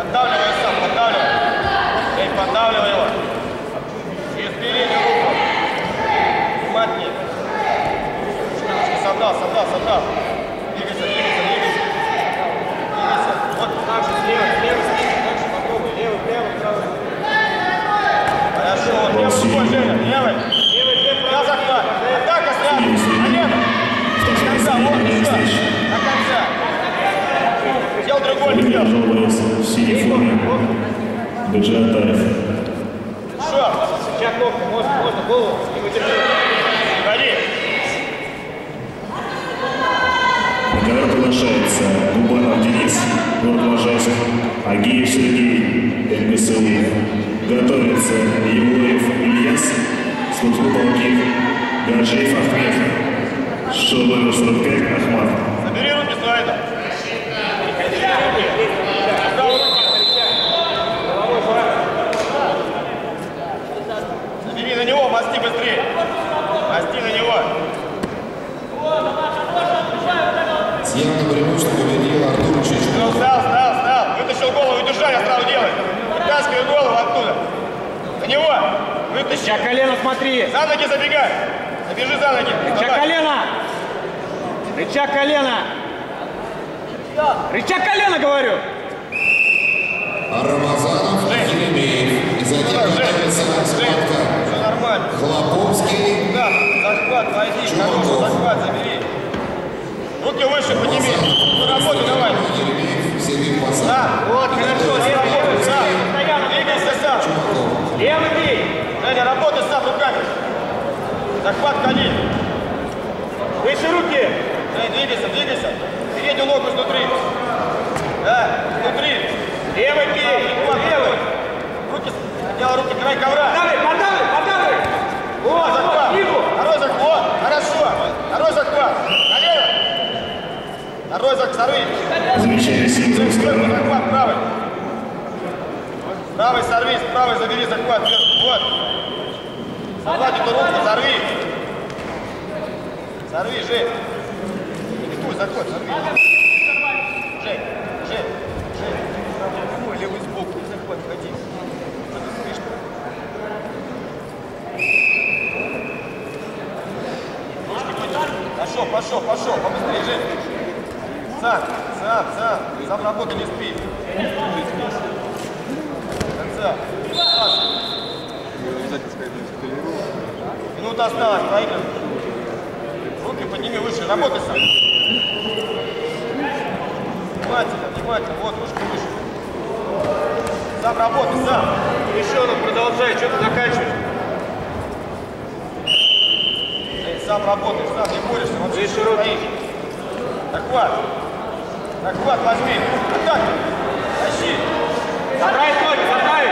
Поддавливай сам, поддавливай. Эй, поддавливай его. Через переднюю руку. Внимательнее. Собрал. Двигайся. Двигайся. Вот так же слева. Дальше попробуй. Левый, правый. Хорошо, вот левый рукой, Женя. Левый. Да, захват. Атака сразу. Налево. До конца, вот, еще. До конца. Сделал треугольник. В синей форме Гаджиатаев. Что? Сейчас ногти, можно голову и выдержи. Ходи. На ковер приглашается Губанов Денис, город Можайск, Агиев Сергей, МГСУ. Готовится Евлоев Ильяс, спортклуб Алкиев, Гаджиев Ахмед, шоу номер 45 Ахмат. Забери руки свои. Забери на него, мости быстрее. Мости на него. Явно преимущество победил Артур Чечков. Встал. Вытащил голову, удержай, я сразу делай. Вытаскивай голову оттуда. На него. Вытащи. Рычаг колено, смотри. За ноги забегай. Забежи за ноги. Рычаг колено, говорю. Рамазанов, Еремеев. И затем готовится Спартак. Все нормально. Хлоповский. Да, захват, войди. Хороший захват, забери. Руки выше подними. Работай, давай. Еремеев, Сергей Пасад. Да, вот, хорошо. Левый, сам. Двигайся сам. Левый бей. Женя, работай сам руками. Захват колен. Выше руки. Женя, двигайся. Переднюю ногу снутри. Да, снутри. Левый бей. Левый. Делай руки, край ковра. Подавай. Вот, захват. Второй захват. Хорошо. Второй захват. Налево. Второй захват. Сорви. Замечание Симонского. Захват правый. Правый сорви, правый забери захват. Вот. Захват эту руку, сорви. Сорви, Жень. Диктуй захват, сорви. Жень. Ой, левый сбоку, захват, ходи. Что ты стоишь? Ручки подержи. Пошел. Побыстрее, Жень. Сам. Сам работай, не спи. Конца. Минута осталась, проигрывай. Руки подними выше, работай сам. Внимательно, вот, ручки выше. Сам работай, сам. Еще раз продолжай, что ты заканчиваешь? Сам работаешь, сам не борешься, вообще еще стоишь. Захват возьми. Атака. Тащи. Забрать ноги, забрать.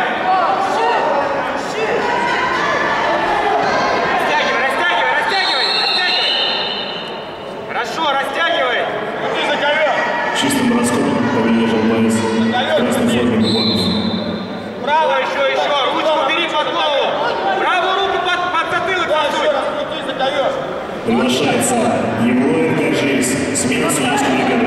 Растягивай. Хорошо, растягивай. Иди за ковер. Чистым броском победил Жалбаев. Красный форме Губанов. Право еще. Ручку бери под голову. Правую руку под затылок подсунь. Иди за ковер. Приглашается Евлоев Гаджиев. Смена судейской бригады.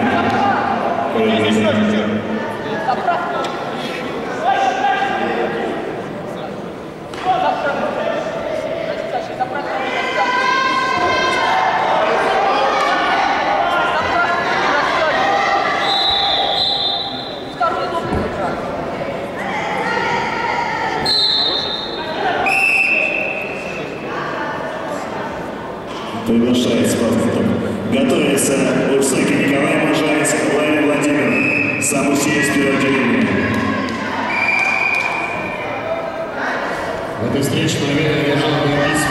Приглашает Спартак. Готовится Урсаки Николай Можайск, Лавин Владимир. Самый сильный отделение. В этой встрече победу одержал Денис